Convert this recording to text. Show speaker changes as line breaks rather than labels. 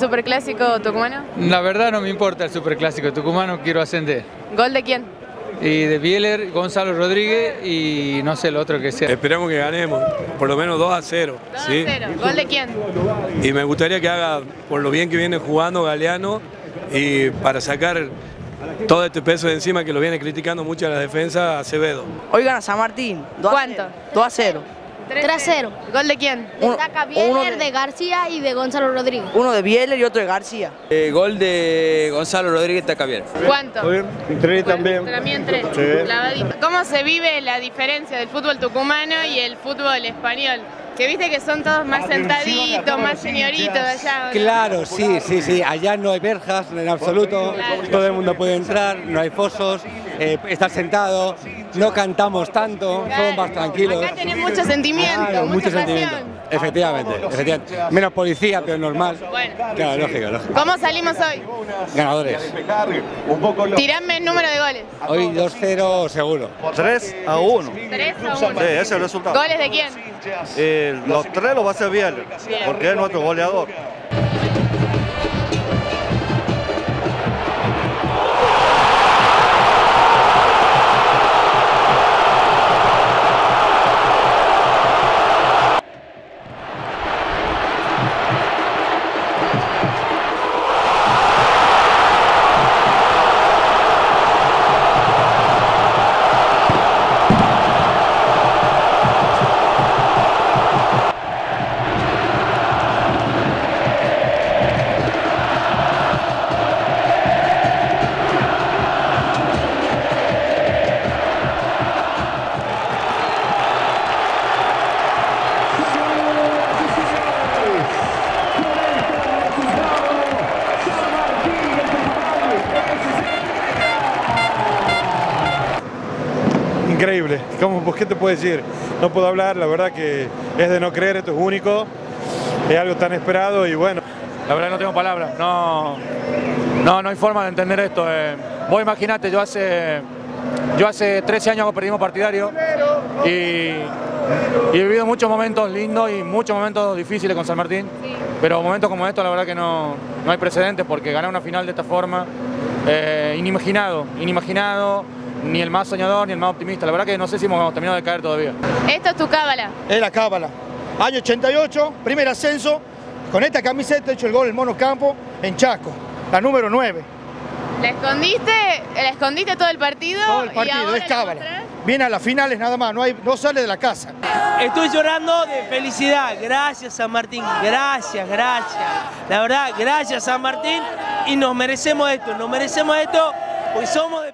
superclásico tucumano?
La verdad no me importa el superclásico tucumano, quiero ascender.
¿Gol de quién?
Y de Bieler, Gonzalo Rodríguez y no sé el otro que sea.
Esperamos que ganemos, por lo menos 2-0.
2-0. ¿Gol de quién?
Y me gustaría que haga, por lo bien que viene jugando Galeano, y para sacar todo este peso de encima que lo viene criticando mucho a la defensa, Acevedo.
Hoy gana San Martín.
¿Cuánto?
2-0.
3-0.
¿Gol de quién?
Destaca Bieler, de García y de Gonzalo Rodríguez.
Uno de Bieler y otro de García.
Gol de Gonzalo Rodríguez Tacabier.
¿Cuánto?
Tres también.
También 3.
Sí.
Clavadito. ¿Cómo se vive la diferencia del fútbol tucumano y el fútbol español? Que viste que son todos más sentaditos, más señoritos allá. ¿No?
Claro, sí. Allá no hay verjas en absoluto.
Claro.
Todo el mundo puede entrar, no hay fosos, estar sentado, no cantamos tanto, somos más tranquilos.
Acá tenés mucho sentimiento,
Claro,
mucha
mucho sentimiento.
pasión.
Efectivamente. Menos policía, pero normal.
Bueno.
Claro, lógico.
¿Cómo salimos hoy?
Ganadores.
Tirame el número de goles.
Hoy 2-0 seguro.
3-1.
3-1.
Sí, ese es el resultado.
¿Goles de quién?
Los tres los va a hacer Bieler, porque es nuestro goleador.
Increíble, pues, ¿qué te puedo decir? No puedo hablar, la verdad que es de no creer, esto es único, es algo tan esperado y bueno.
La verdad no tengo palabras, no hay forma de entender esto. Vos imaginate, yo hace 13 años que perdimos partidario y he vivido muchos momentos lindos y muchos momentos difíciles con San Martín, pero momentos como estos la verdad que no hay precedentes porque ganar una final de esta forma, inimaginado. Ni el más soñador ni el más optimista. La verdad que no sé si hemos terminado de caer todavía.
Esto es tu cábala.
Es la cábala. Año 88, primer ascenso. Con esta camiseta he hecho el gol en Mono Campo en Chaco, la número 9.
¿La escondiste todo el partido?
Todo el partido,
¿Y ahora
es cábala.
la mostrás?
Viene a las finales nada más, no sale de la casa.
Estoy llorando de felicidad. Gracias San Martín, gracias. La verdad, gracias San Martín y nos merecemos esto porque somos